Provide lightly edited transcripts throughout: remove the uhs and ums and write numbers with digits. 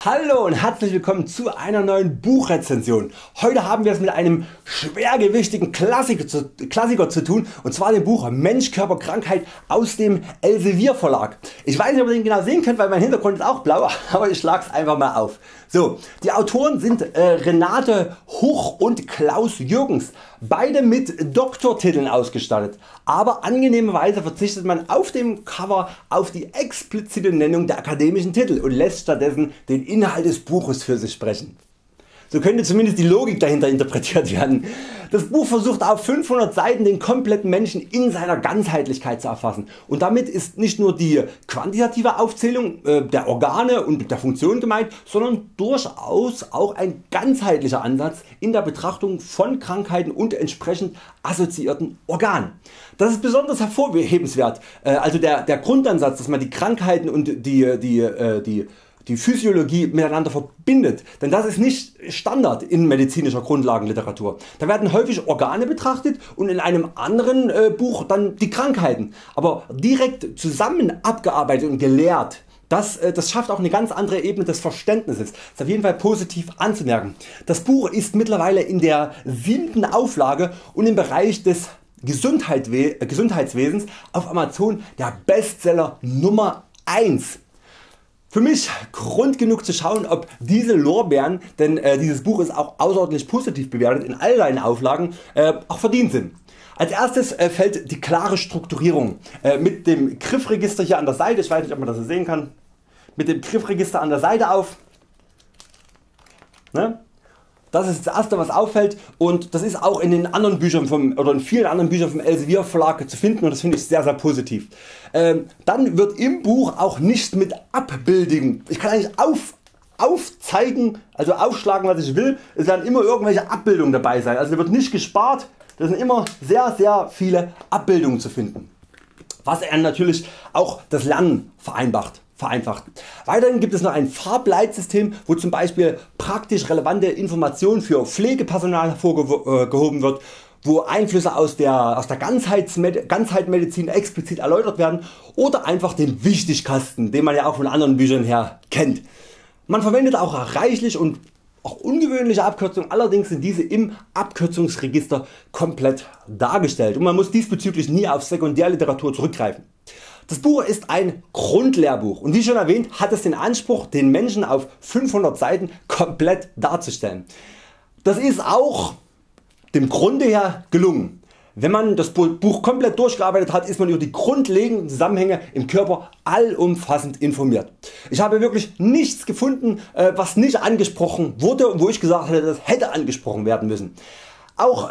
Hallo und herzlich willkommen zu einer neuen Buchrezension. Heute haben wir es mit einem schwergewichtigen Klassiker zu tun, und zwar dem Buch Mensch, Körper, Krankheit aus dem Elsevier Verlag. Ich weiß nicht, ob ihr den genau sehen könnt, weil mein Hintergrund ist auch blau, aber ich schlage es einfach mal auf. So, die Autoren sind Renate Huch und Klaus Jürgens, beide mit Doktortiteln ausgestattet, aber angenehmerweise verzichtet man auf dem Cover auf die explizite Nennung der akademischen Titel und lässt stattdessen den Inhalt des Buches für sich sprechen. So könnte zumindest die Logik dahinter interpretiert werden. Das Buch versucht auf 500 Seiten den kompletten Menschen in seiner Ganzheitlichkeit zu erfassen, und damit ist nicht nur die quantitative Aufzählung der Organe und der Funktionen gemeint, sondern durchaus auch ein ganzheitlicher Ansatz in der Betrachtung von Krankheiten und entsprechend assoziierten Organen. Das ist besonders hervorhebenswert, also der Grundansatz, dass man die Krankheiten und die Physiologie miteinander verbindet, denn das ist nicht Standard in medizinischer Grundlagenliteratur. Da werden häufig Organe betrachtet und in einem anderen Buch dann die Krankheiten, aber direkt zusammen abgearbeitet und gelehrt. Das schafft auch eine ganz andere Ebene des Verständnisses. Das ist auf jeden Fall positiv anzumerken. Das Buch ist mittlerweile in der 7. Auflage und im Bereich des Gesundheitswesens auf Amazon der Bestseller Nummer 1. Für mich Grund genug zu schauen, ob diese Lorbeeren, denn dieses Buch ist auch außerordentlich positiv bewertet in all seinen Auflagen, auch verdient sind. Als erstes fällt die klare Strukturierung mit dem Griffregister hier an der Seite, ich weiß nicht, ob man das so sehen kann, mit dem Griffregister an der Seite auf. Ne? Das ist das erste, was auffällt, und das ist auch in den anderen Büchern in vielen anderen Büchern vom Elsevier Verlag zu finden, und das finde ich sehr positiv. Dann wird im Buch auch nicht mit Abbildungen, ich kann eigentlich aufzeigen, also aufschlagen, was ich will, es werden immer irgendwelche Abbildungen dabei sein, also da wird nicht gespart, da sind immer sehr viele Abbildungen zu finden, was natürlich auch das Lernen vereinfacht. Weiterhin gibt es noch ein Farbleitsystem, wo zum Beispiel praktisch relevante Informationen für Pflegepersonal hervorgehoben wird, wo Einflüsse aus der Ganzheitmedizin explizit erläutert werden, oder einfach den Wichtigkasten, den man ja auch von anderen Büchern her kennt. Man verwendet auch reichlich und auch ungewöhnliche Abkürzungen, allerdings sind diese im Abkürzungsregister komplett dargestellt und man muss diesbezüglich nie auf Sekundärliteratur zurückgreifen. Das Buch ist ein Grundlehrbuch und wie schon erwähnt hat es den Anspruch, den Menschen auf 500 Seiten komplett darzustellen. Das ist auch dem Grunde her gelungen. Wenn man das Buch komplett durchgearbeitet hat, ist man über die grundlegenden Zusammenhänge im Körper allumfassend informiert. Ich habe wirklich nichts gefunden, was nicht angesprochen wurde und wo ich gesagt hätte, das hätte angesprochen werden müssen. Auch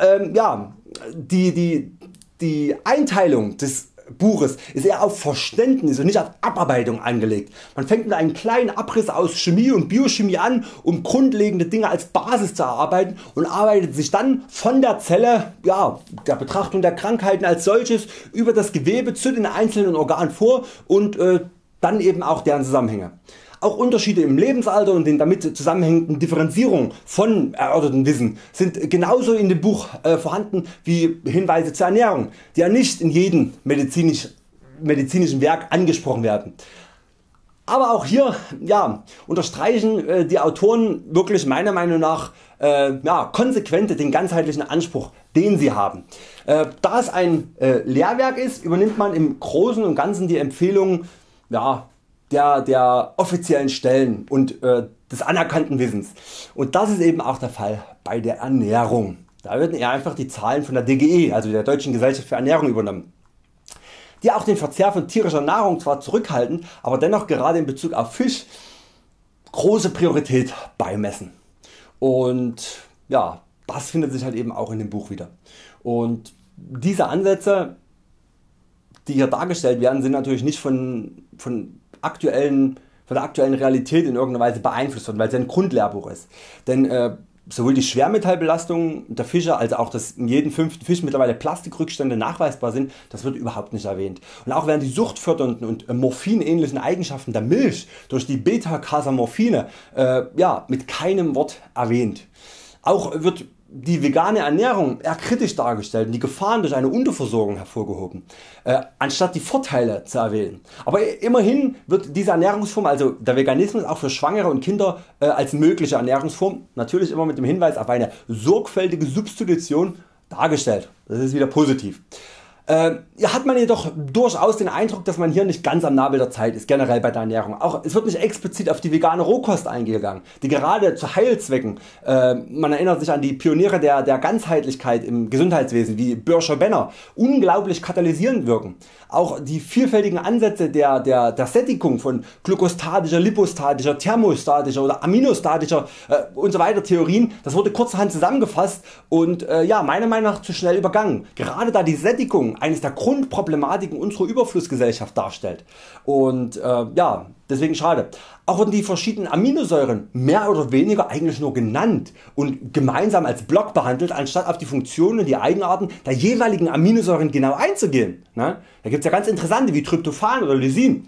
die Einteilung des Buches ist eher auf Verständnis und nicht auf Abarbeitung angelegt. Man fängt mit einem kleinen Abriss aus Chemie und Biochemie an, um grundlegende Dinge als Basis zu erarbeiten, und arbeitet sich dann von der Zelle, der Betrachtung der Krankheiten als solches, über das Gewebe zu den einzelnen Organen vor und dann eben auch deren Zusammenhänge. Auch Unterschiede im Lebensalter und den damit zusammenhängenden Differenzierungen von erörterten Wissen sind genauso in dem Buch vorhanden wie Hinweise zur Ernährung, die ja nicht in jedem medizinischen Werk angesprochen werden. Aber auch hier unterstreichen die Autoren wirklich meiner Meinung nach konsequent den ganzheitlichen Anspruch, den sie haben. Da es ein Lehrwerk ist, übernimmt man im Großen und Ganzen die Empfehlungen der offiziellen Stellen und des anerkannten Wissens, und das ist eben auch der Fall bei der Ernährung. Da werden eher einfach die Zahlen von der DGE, also der Deutschen Gesellschaft für Ernährung, übernommen, die auch den Verzehr von tierischer Nahrung zwar zurückhalten, aber dennoch gerade in Bezug auf Fisch große Priorität beimessen, und das findet sich halt eben auch in dem Buch wieder. Und diese Ansätze, die hier dargestellt werden, sind natürlich nicht von der aktuellen Realität in irgendeiner Weise beeinflusst worden, weil es ein Grundlehrbuch ist. Denn sowohl die Schwermetallbelastung der Fische als auch dass in jedem 5. Fisch mittlerweile Plastikrückstände nachweisbar sind, das wird überhaupt nicht erwähnt. Und auch werden die suchtfördernden und morphinähnlichen Eigenschaften der Milch durch die Beta-Casamorphine mit keinem Wort erwähnt. Auch wird die vegane Ernährung eher kritisch dargestellt und die Gefahren durch eine Unterversorgung hervorgehoben, anstatt die Vorteile zu erwähnen. Aber immerhin wird diese Ernährungsform, also der Veganismus, auch für Schwangere und Kinder als mögliche Ernährungsform, natürlich immer mit dem Hinweis auf eine sorgfältige Substitution, dargestellt. Das ist wieder positiv. Hier hat man jedoch durchaus den Eindruck, dass man hier nicht ganz am Nabel der Zeit ist, generell bei der Ernährung. Auch es wird nicht explizit auf die vegane Rohkost eingegangen, die gerade zu Heilzwecken, man erinnert sich an die Pioniere der Ganzheitlichkeit im Gesundheitswesen wie Birscher Benner, unglaublich katalysierend wirken. Auch die vielfältigen Ansätze der Sättigung von glykostatischer, lipostatischer, thermostatischer oder aminostatischer usw. Theorien, das wurde kurzerhand zusammengefasst und ja, meiner Meinung nach zu schnell übergangen. Gerade da die Sättigung eines der Grundproblematiken unserer Überflussgesellschaft darstellt. Und ja, deswegen schade. Auch wurden die verschiedenen Aminosäuren mehr oder weniger eigentlich nur genannt und gemeinsam als Block behandelt, anstatt auf die Funktionen und die Eigenarten der jeweiligen Aminosäuren genau einzugehen. Da gibt es ja ganz interessante wie Tryptophan oder Lysin.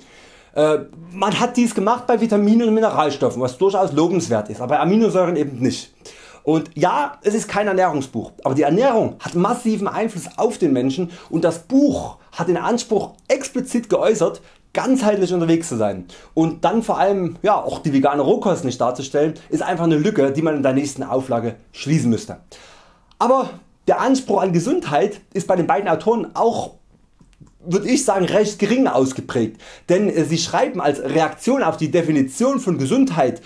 Man hat dies gemacht bei Vitaminen und Mineralstoffen, was durchaus lobenswert ist, aber bei Aminosäuren eben nicht. Und ja, es ist kein Ernährungsbuch, aber die Ernährung hat massiven Einfluss auf den Menschen und das Buch hat den Anspruch explizit geäußert, ganzheitlich unterwegs zu sein und dann vor allem ja, auch die vegane Rohkost nicht darzustellen, ist einfach eine Lücke, die man in der nächsten Auflage schließen müsste. Aber der Anspruch an Gesundheit ist bei den beiden Autoren auch, würde ich sagen, recht gering ausgeprägt, denn sie schreiben als Reaktion auf die Definition von Gesundheit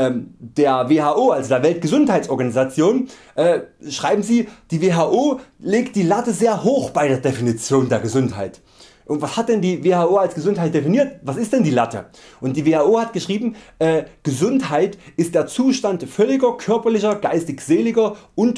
der WHO, also der Weltgesundheitsorganisation, schreiben sie, die WHO legt die Latte sehr hoch bei der Definition der Gesundheit. Und was hat denn die WHO als Gesundheit definiert? Was ist denn die Latte? Und die WHO hat geschrieben, Gesundheit ist der Zustand völliger körperlicher, geistig-seligen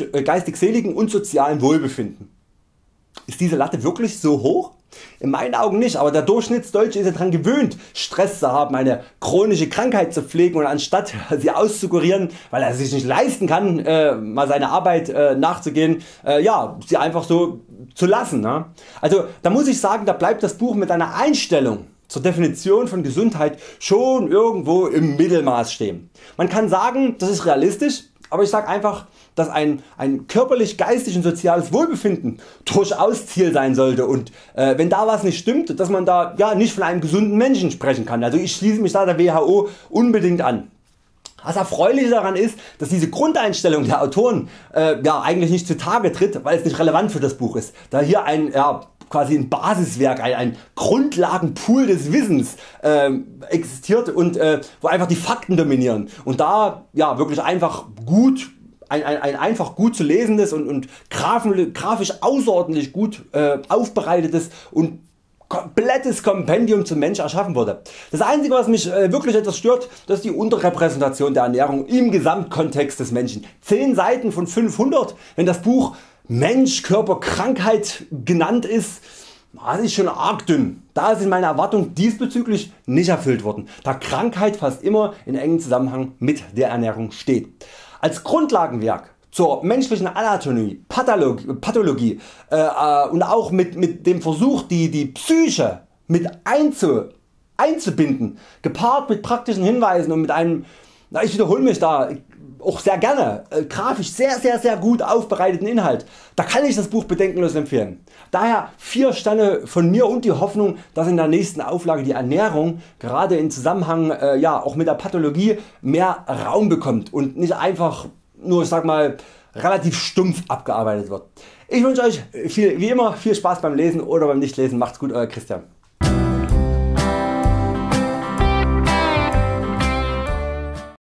und sozialen Wohlbefinden. Ist diese Latte wirklich so hoch? In meinen Augen nicht, aber der Durchschnittsdeutsche ist ja daran gewöhnt, Stress zu haben, eine chronische Krankheit zu pflegen und anstatt sie auszukurieren, weil er sich nicht leisten kann, mal seiner Arbeit nachzugehen, ja, sie einfach so zu lassen. Ne? Also da muss ich sagen, da bleibt das Buch mit einer Einstellung zur Definition von Gesundheit schon irgendwo im Mittelmaß stehen. Man kann sagen, das ist realistisch, aber ich sage einfach, dass ein körperlich, geistig und soziales Wohlbefinden durchaus Ziel sein sollte und wenn da was nicht stimmt, dass man da ja nicht von einem gesunden Menschen sprechen kann. Also ich schließe mich da der WHO unbedingt an. Das Erfreuliche daran ist, dass diese Grundeinstellung der Autoren ja, eigentlich nicht zutage tritt, weil es nicht relevant für das Buch ist, da hier quasi ein Basiswerk, ein Grundlagenpool des Wissens existiert und wo einfach die Fakten dominieren und da ja, wirklich einfach gut ein einfach gut zu lesendes und grafisch außerordentlich gut aufbereitetes und komplettes Kompendium zum Mensch erschaffen wurde. Das einzige was mich wirklich etwas stört, das ist die Unterrepräsentation der Ernährung im Gesamtkontext des Menschen. 10 Seiten von 500, wenn das Buch Mensch, Körper, Krankheit genannt ist, das ist schon arg dünn. Da sind meine Erwartungen diesbezüglich nicht erfüllt worden, da Krankheit fast immer in engem Zusammenhang mit der Ernährung steht. Als Grundlagenwerk zur menschlichen Anatomie, Pathologie und auch mit dem Versuch die Psyche mit einzubinden, gepaart mit praktischen Hinweisen und mit einem, ich wiederhole mich da auch sehr gerne, grafisch sehr gut aufbereiteten Inhalt, da kann ich das Buch bedenkenlos empfehlen. Daher 4 Sterne von mir und die Hoffnung, dass in der nächsten Auflage die Ernährung gerade im Zusammenhang ja, auch mit der Pathologie mehr Raum bekommt und nicht einfach nur, ich sag mal, relativ stumpf abgearbeitet wird. Ich wünsche Euch wie immer viel Spaß beim Lesen oder beim Nichtlesen. Macht's gut, Euer Christian.